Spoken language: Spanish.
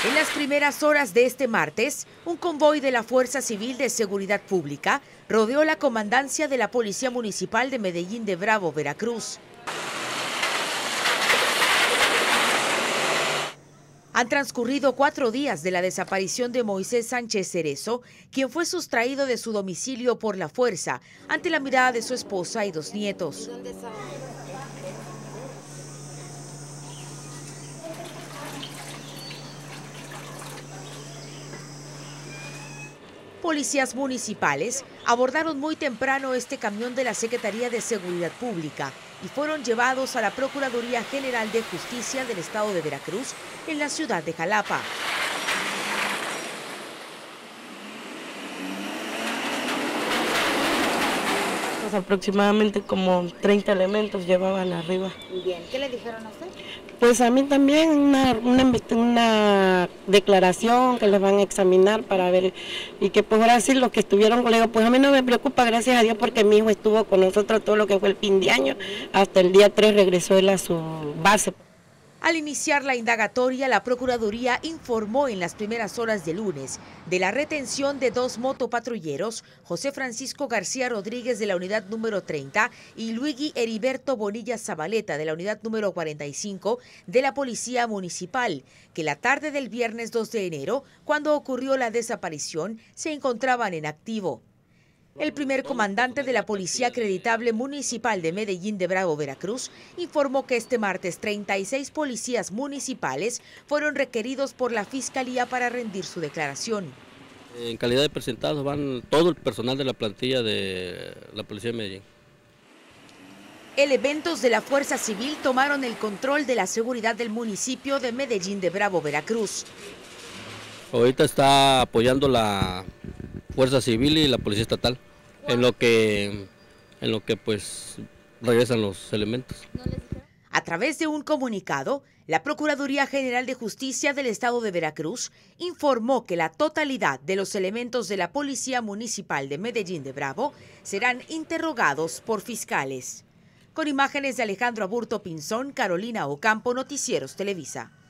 En las primeras horas de este martes, un convoy de la Fuerza Civil de Seguridad Pública rodeó la comandancia de la Policía Municipal de Medellín de Bravo, Veracruz. Han transcurrido 4 días de la desaparición de Moisés Sánchez Cerezo, quien fue sustraído de su domicilio por la fuerza ante la mirada de su esposa y 2 nietos. Policías municipales abordaron muy temprano este camión de la Secretaría de Seguridad Pública y fueron llevados a la Procuraduría General de Justicia del Estado de Veracruz en la ciudad de Jalapa. Pues aproximadamente como 30 elementos llevaban arriba. Bien, ¿qué le dijeron a usted? Pues a mí también una declaración que les van a examinar para ver y que pues ahora sí los que estuvieron conmigo, pues a mí no me preocupa, gracias a Dios, porque mi hijo estuvo con nosotros todo lo que fue el fin de año, hasta el día 3 regresó él a su base. Al iniciar la indagatoria, la Procuraduría informó en las primeras horas de lunes de la retención de 2 motopatrulleros, José Francisco García Rodríguez de la unidad número 30 y Luigi Heriberto Bonilla Zabaleta de la unidad número 45 de la Policía Municipal, que la tarde del viernes 2 de enero, cuando ocurrió la desaparición, se encontraban en activo. El primer comandante de la Policía Acreditable Municipal de Medellín de Bravo, Veracruz, informó que este martes 36 policías municipales fueron requeridos por la Fiscalía para rendir su declaración. En calidad de presentados van todo el personal de la plantilla de la Policía de Medellín. Elementos de la Fuerza Civil tomaron el control de la seguridad del municipio de Medellín de Bravo, Veracruz. Ahorita está apoyando la Fuerza Civil y la Policía Estatal, en lo que pues regresan los elementos. A través de un comunicado, la Procuraduría General de Justicia del Estado de Veracruz informó que la totalidad de los elementos de la Policía Municipal de Medellín de Bravo serán interrogados por fiscales. Con imágenes de Alejandro Aburto Pinzón, Carolina Ocampo, Noticieros Televisa.